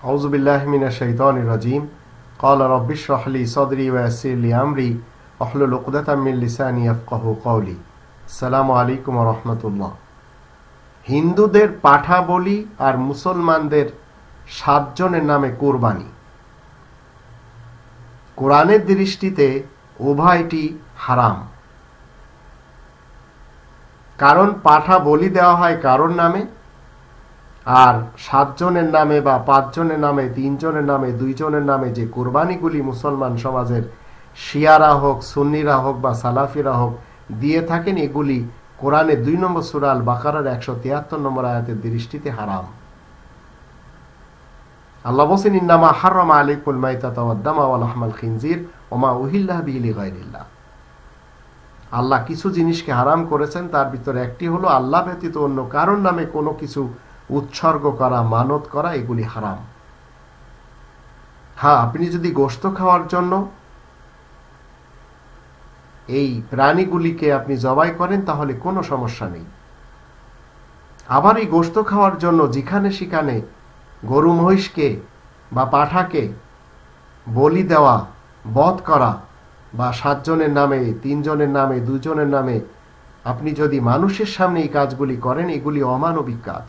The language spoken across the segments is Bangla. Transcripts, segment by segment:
আউযু বিল্লাহি মিনাশ শাইতানির রাজিম। ক্বালা রাব্বি ইশরাহ লি সাদরি ওয়া ইয়াসসির লি আমরি ওয়াহলুল উকদাতাম মিন লিসানি ইয়াফকাহু কওলি। আসসালামু আলাইকুম ওয়া রাহমাতুল্লাহ। হিন্দুদের পাঠা বলি আর মুসলমানদের 7 জনের নামে কুরবানি। কোরআনের দৃষ্টিতে উভয়টি হারাম। কারণ পাঠা বলি দেওয়া হয় কারোর নামে, আর 7 জনের নামে বা 5 জনের নামে, 3 জনের নামে, 2 জনের নামে যে কুরবানিগুলি মুসলমান সমাজের শিয়ারা হোক, সুন্নিরা হোক বা সালাফিরা হোক দিয়ে থাকেন, এগুলি কোরআনে 2 নম্বর সূরা আল বাকারার 173 নম্বর আয়াতের দৃষ্টিতে হারাম। আল্লাহ বলেন, ইন্নামা হাররামা আলাইকুল মাইতাতা ওয়াদ দামা ওয়া লাহমাল খিনজির ওয়া মা উহিল্লা বিহি লিগায়রিল্লাহ। আল্লাহ কিছু জিনিসকে হারাম করেছেন, তার ভিতরে একটি হলো আল্লাহ ব্যতীত অন্য কারোর নামে কোনো কিছু উৎসর্গ করা, মানত করা, এগুলি হারাম। হ্যাঁ, আপনি যদি গোশত খাওয়ার জন্য এই প্রাণীগুলিকে আপনি জবাই করেন তাহলে কোনো সমস্যা নেই। আবার এই গোশত খাওয়ার জন্য যেখানে সেখানে গরু মহিষকে বা পাঠাকে বলি দেওয়া, বধ করা, বা 7 জনের নামে, 3 জনের নামে, 2 জনের নামে আপনি যদি মানুষের সামনে এই কাজগুলি করেন, এগুলি অমানবিক কাজ।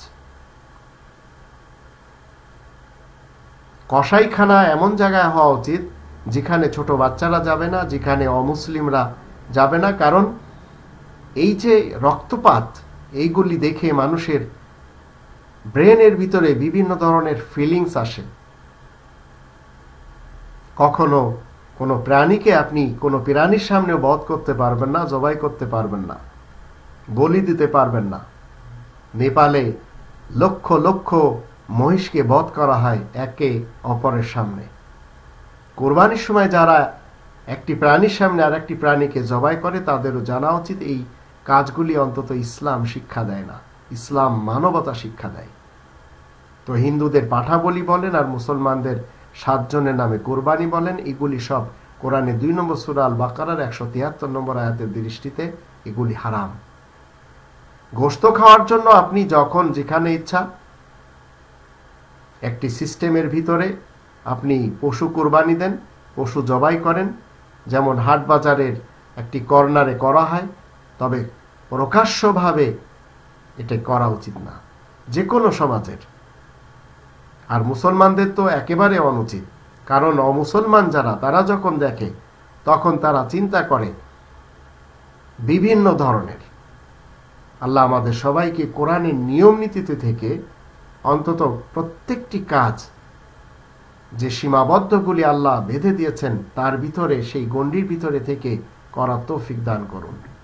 কসাইখানা এমন জায়গায় হওয়া উচিত যেখানে ছোট বাচ্চারা যাবে না, যেখানে অমুসলিমরা যাবে না। কারণ এই যে রক্তপাত, এইগুলি দেখে মানুষের ব্রেনের ভিতরে বিভিন্ন ধরনের ফিলিংস আসে। কখনো কোনো প্রাণীকে আপনি কোনো প্রাণীর সামনে বধ করতে পারবেন না, জবাই করতে পারবেন না, বলি দিতে পারবেন না। নেপালে লক্ষ লক্ষ মহিষকে বধ করা হয় একে অপরের সামনে। কোরবানির সময় যারা একটি প্রাণীর সামনে আর একটি প্রাণীকে জবাই করে, তাদেরও জানা উচিত এই কাজগুলি অন্তত ইসলাম শিক্ষা দেয় না, ইসলাম মানবতা শিক্ষা দেয়। তো হিন্দুদের পাঠা বলি বলেন আর মুসলমানদের 7 জনের নামে কোরবানি বলেন, এগুলি সব কোরআনে 2 নম্বর সূরা আল বাকারার 173 নম্বর আয়াতের দৃষ্টিতে এগুলি হারাম। গোশত খাওয়ার জন্য আপনি যখন যেখানে ইচ্ছা একটি সিস্টেমের ভিতরে আপনি পশু কোরবানি দেন, পশু জবাই করেন, যেমন হাট বাজারের একটি কর্নারে করা হয়, তবে প্রকাশ্যভাবে এটা করা উচিত না যে কোনো সমাজের। আর মুসলমানদের তো একেবারে অনুচিত। কারণ অমুসলমান যারা, তারা যখন দেখে তখন তারা চিন্তা করে বিভিন্ন ধরনের। আল্লাহ আমাদের সবাইকে কোরআনের নিয়ম নীতিতে থেকে অন্তত প্রত্যেকটি কাজ যে সীমাবদ্ধগুলি আল্লাহ বেঁধে দিয়েছেন তার ভিতরে, সেই গণ্ডির ভিতরে থেকে করার তৌফিক দান করুন।